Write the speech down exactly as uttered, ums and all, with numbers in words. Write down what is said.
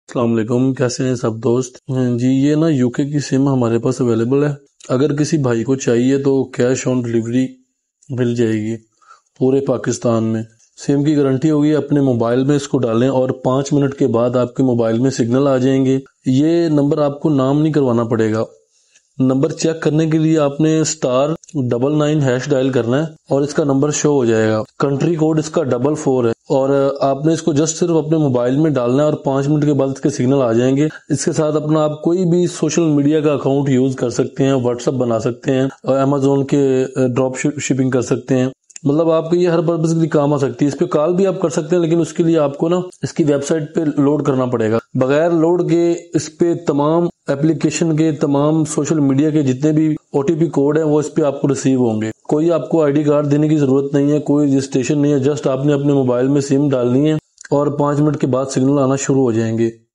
السلام علیکم، کیسے ہیں سب دوست؟ جی یہ نا یو کے کی سم ہمارے پاس اویلیبل ہے. اگر کسی بھائی کو چاہیے تو کیش آن ڈلیوری مل جائے گی پورے پاکستان میں. سم کی گارنٹی ہوگی. اپنے موبائل میں اس کو ڈالیں اور پانچ منٹ کے بعد آپ کے موبائل میں سگنل آ جائیں گے. یہ نمبر آپ کو نام نہیں کروانا پڑے گا. نمبر چیک کرنے کے لیے آپ نے star double nine hash dial کرنا ہے اور اس کا نمبر شو ہو جائے گا. کنٹری کوڈ اس کا ڈبل فور ہے اور آپ نے اس کو جسٹ صرف اپنے موبائل میں ڈالنا ہے اور پانچ منٹ کے بعد اس کے سگنل آ جائیں گے. اس کے ساتھ اپنا آپ کوئی بھی سوشل میڈیا کا اکاؤنٹ یوز کر سکتے ہیں، واٹس ایپ بنا سکتے ہیں اور امیزون کے ڈراپ شپنگ کر سکتے ہیں. مطلب آپ کو یہ ہر پرپز کے لیے کام آ سکتی ہے. اس پہ کال بھی آپ کر سکتے ہیں، لیکن اس کے لیے آپ کو نا اس کی ویب سائٹ پہ لوڈ کرنا پڑے گا. بغیر لوڈ کے اس پہ تمام اپلیکیشن کے، تمام سوشل میڈیا کے جتنے بھی او ٹی پی کوڈ ہیں وہ اس پہ آپ کو ریسیو ہوں گے. کوئی آپ کو آئی ڈی کارڈ دینے کی ضرورت نہیں ہے، کوئی رجسٹریشن نہیں ہے. جسٹ آپ نے اپنے موبائل میں سم ڈالنی ہے اور پانچ منٹ کے بعد سگنل آنا شروع ہو جائیں گے.